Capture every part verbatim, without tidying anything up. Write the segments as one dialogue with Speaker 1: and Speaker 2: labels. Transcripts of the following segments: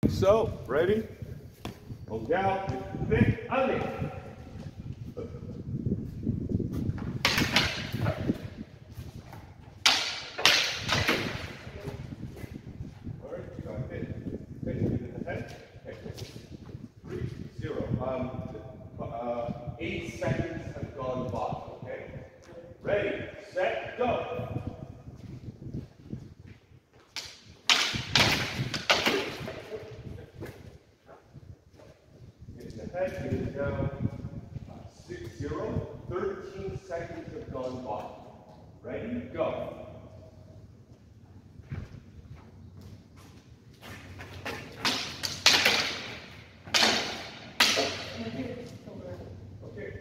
Speaker 1: So, ready? Hold down, thick, under. Alright, you got it. Fit in the head. Okay. Three, zero. Um, uh, eight seconds have gone by. Okay? Ready, set, go. Head, get it down, uh, six, zero, thirteen seconds have gone by. Ready, go. Okay.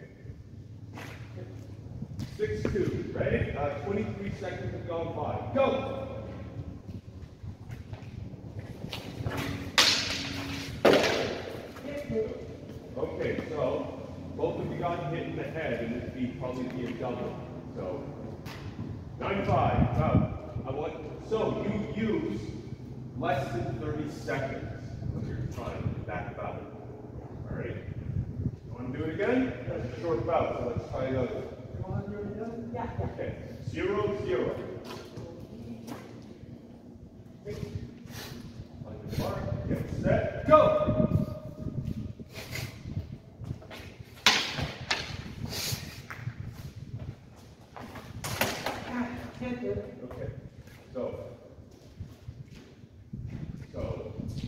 Speaker 1: six, two, ready, uh, twenty-three seconds have gone by. Go. Okay, so both of you got hit in the head, and this would probably be a double. So nine five. Uh, I want so you use less than thirty seconds when you're trying to back about it. All right. You want to do it again? That's a short bout. So let's try another.
Speaker 2: You want to do it again? Yeah.
Speaker 1: Okay. Zero zero. On your mark. Get set. Go. Okay, so, so,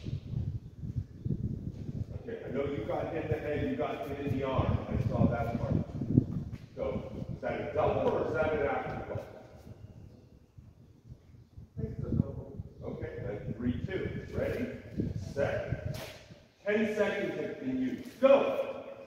Speaker 1: okay, I know you got hit in the head, you got hit in the arm. I saw that part. So, is that a double or is that an afterthought?
Speaker 2: I think it's a double.
Speaker 1: Okay, then three, two. Ready, set. Ten seconds have been used. Go!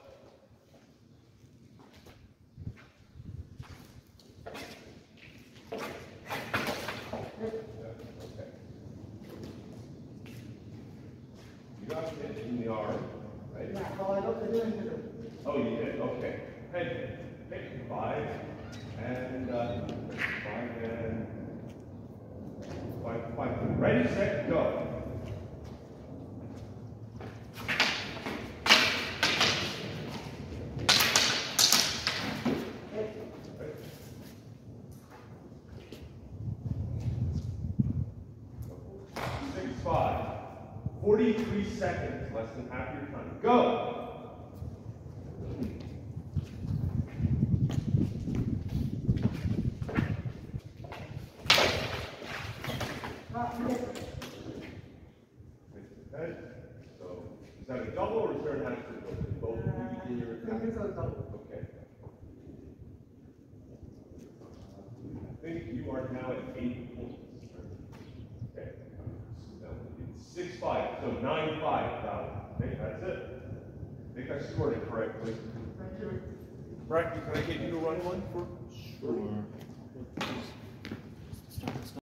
Speaker 1: You got hit in the arm, right?
Speaker 2: Yeah, well, I don't, I didn't hit him.
Speaker 1: Oh, you did? Okay. Head, pick five, and uh, five, and five, five. Ready, set, go. Six, five. forty-three seconds, less than half your time. Go! Okay. So, is that a double or is there an accident? Both of you begin your
Speaker 2: I think it's a double.
Speaker 1: Okay. I think you are now at eight points. Okay. Six five, so nine five. Okay, that's it. I think I scored it correctly.
Speaker 2: Thank you.
Speaker 1: Bracky, can I get you to run one for?
Speaker 3: Sure.